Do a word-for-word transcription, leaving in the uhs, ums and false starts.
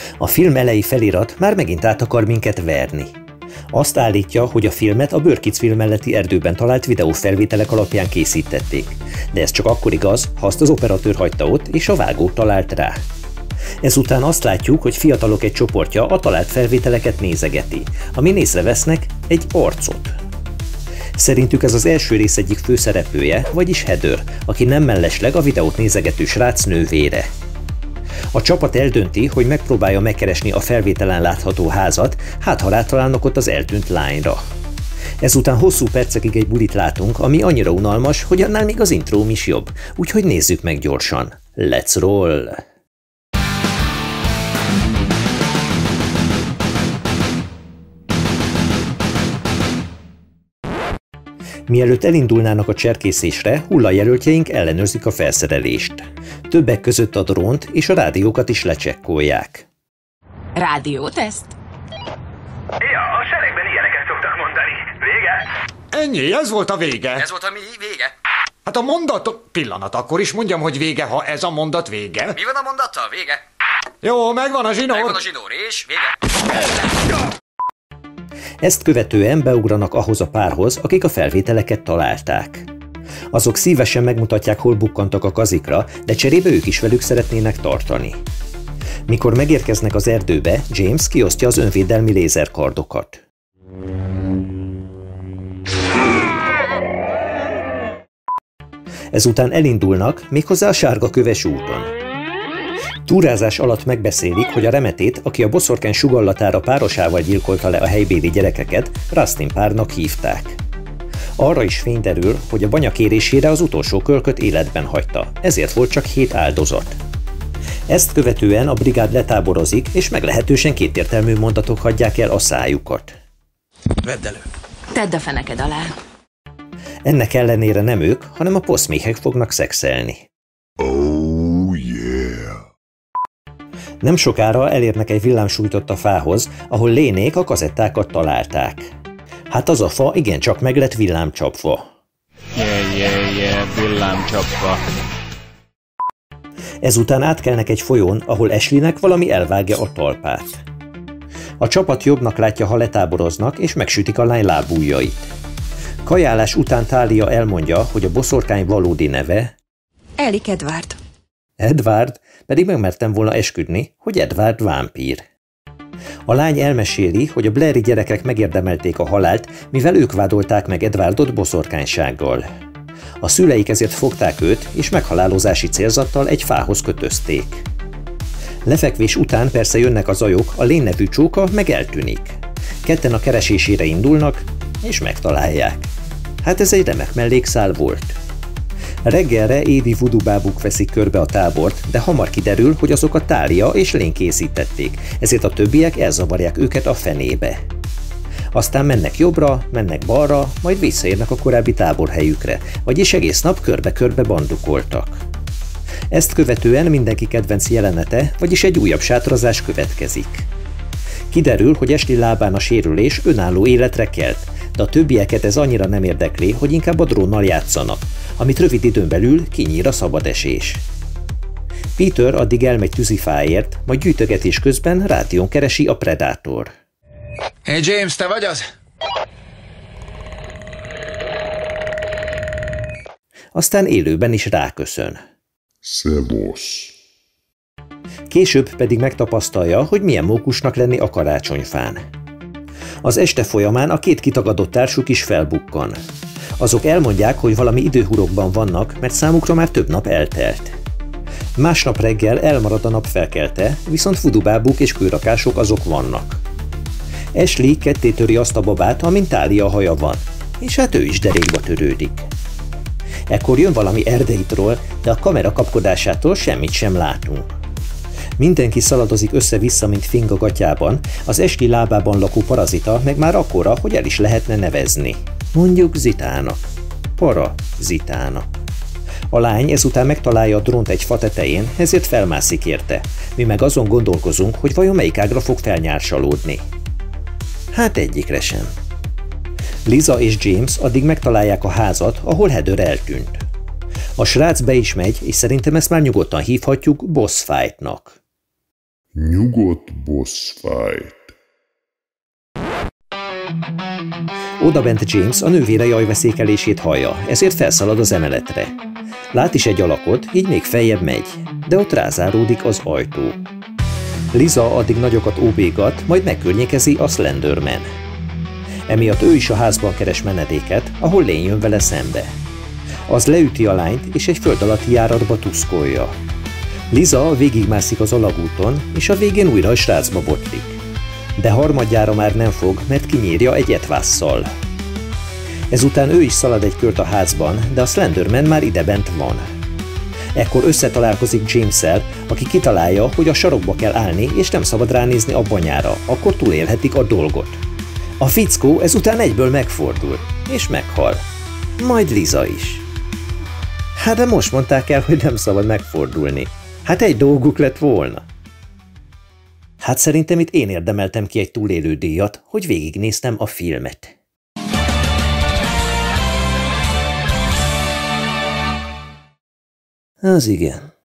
A film elejé felirat már megint át akar minket verni. Azt állítja, hogy a filmet a Burkitt's melletti erdőben talált videófelvételek alapján készítették, de ez csak akkor igaz, ha azt az operatőr hagyta ott, és a vágó talált rá. Ezután azt látjuk, hogy fiatalok egy csoportja a talált felvételeket nézegeti, amin észrevesznek egy arcot. Szerintük ez az első rész egyik főszereplője, vagyis Heather, aki nem mellesleg a videót nézegető srác nővére. A csapat eldönti, hogy megpróbálja megkeresni a felvételen látható házat, hát ha rátalálnak ott az eltűnt lányra. Ezután hosszú percekig egy bulit látunk, ami annyira unalmas, hogy annál még az intróm is jobb, úgyhogy nézzük meg gyorsan. Let's roll! Mielőtt elindulnának a cserkészésre, hullajelöltjeink ellenőrzik a felszerelést. Többek között a drónt és a rádiókat is lecsekkolják. Rádióteszt? Ja, a seregben ilyeneket szoktak mondani. Vége? Ennyi, ez volt a vége. Ez volt a mi vége? Hát a mondat... Pillanat, akkor is mondjam, hogy vége, ha ez a mondat vége. Mi van a mondattal? Vége? Jó, megvan a zsinór. Megvan a zsinór, és vége. Ezt követően beugranak ahhoz a párhoz, akik a felvételeket találták. Azok szívesen megmutatják, hol bukkantak a kazikra, de cserébe ők is velük szeretnének tartani. Mikor megérkeznek az erdőbe, James kiosztja az önvédelmi lézerkardokat. Ezután elindulnak, méghozzá a sárga köves úton. Túrázás alatt megbeszélik, hogy a remetét, aki a boszorkány sugallatára párosával gyilkolta le a helybéli gyerekeket, Rustin párnak hívták. Arra is fény derül, hogy a banya kérésére az utolsó kölköt életben hagyta, ezért volt csak hét áldozat. Ezt követően a brigád letáborozik, és meglehetősen kétértelmű mondatok hagyják el a szájukat. Vedd elő. Tedd a feneked alá. Ennek ellenére nem ők, hanem a poszméhek fognak szexelni. Oh yeah! Nem sokára elérnek egy villámsújtott a fához, ahol Lénék a kazettákat találták. Hát az a fa igencsak meg lett villámcsapva. Yeah, yeah, yeah, villámcsapva. Ezután átkelnek egy folyón, ahol Ashleynek valami elvágja a talpát. A csapat jobbnak látja, ha letáboroznak, és megsütik a lány lábujjait. Kajálás után Tália elmondja, hogy a boszorkány valódi neve Elik Edward. Edward, pedig megmertem volna esküdni, hogy Edward vámpír. A lány elmeséli, hogy a Blairi gyerekek megérdemelték a halált, mivel ők vádolták meg Edwardot boszorkánysággal. A szüleik ezért fogták őt, és meghalálozási célzattal egy fához kötözték. Lefekvés után persze jönnek a zajok, a Lane nevű csóka meg eltűnik. Ketten a keresésére indulnak, és megtalálják. Hát ez egy remek mellékszál volt. Reggelre évi voodoo bábuk veszik körbe a tábort, de hamar kiderül, hogy azokat Tália és Lane készítették, ezért a többiek elzavarják őket a fenébe. Aztán mennek jobbra, mennek balra, majd visszaérnek a korábbi táborhelyükre, vagyis egész nap körbe-körbe bandukoltak. Ezt követően mindenki kedvenc jelenete, vagyis egy újabb sátrazás következik. Kiderül, hogy Ashley lábán a sérülés önálló életre kelt, de a többieket ez annyira nem érdekli, hogy inkább a drónnal játszanak, amit rövid időn belül kinyír a szabadesés. Peter addig elmegy tűzifáért, majd gyűjtögetés közben rádión keresi a Predator. Hey James, te vagy az? Aztán élőben is ráköszön. Szevasz. Később pedig megtapasztalja, hogy milyen mókusnak lenni a karácsonyfán. Az este folyamán a két kitagadott társuk is felbukkan. Azok elmondják, hogy valami időhurokban vannak, mert számukra már több nap eltelt. Másnap reggel elmarad a nap felkelte, viszont vudubábuk és kőrakások azok vannak. Ashley ketté töri azt a babát, amin Tália haja van, és hát ő is derékba törődik. Ekkor jön valami erdei troll, de a kamera kapkodásától semmit sem látunk. Mindenki szaladozik össze-vissza, mint fing a gatyában, az Ashley lábában lakó parazita meg már akkora, hogy el is lehetne nevezni. Mondjuk Zitának. Parazitának. A lány ezután megtalálja a drónt egy fa tetején, ezért felmászik érte. Mi meg azon gondolkozunk, hogy vajon melyik ágra fog felnyársalódni. Hát egyikre sem. Liza és James addig megtalálják a házat, ahol Heather eltűnt. A srác be is megy, és szerintem ezt már nyugodtan hívhatjuk boss fightnak. Nyugodt boss fight. Odabent James a nővére jajveszékelését hallja, ezért felszalad az emeletre. Lát is egy alakot, így még feljebb megy, de ott rázáródik az ajtó. Liza addig nagyokat óbégat, majd megkörnyékezi a Slenderman. Emiatt ő is a házban keres menedéket, ahol lény jön vele szembe. Az leüti a lányt, és egy föld alatti járatba tuszkolja. Liza végigmászik az alagúton, és a végén újra a srácba botlik. De harmadjára már nem fog, mert kinyírja egy etvásszal. Ezután ő is szalad egy kört a házban, de a Slenderman már idebent van. Ekkor összetalálkozik James-szel, aki kitalálja, hogy a sarokba kell állni, és nem szabad ránézni a banyára, akkor túlélhetik a dolgot. A fickó ezután egyből megfordul, és meghal. Majd Liza is. Hát de most mondták el, hogy nem szabad megfordulni. Hát egy dolguk lett volna. Hát szerintem itt én érdemeltem ki egy túlélő díjat, hogy végignéztem a filmet. Az igen.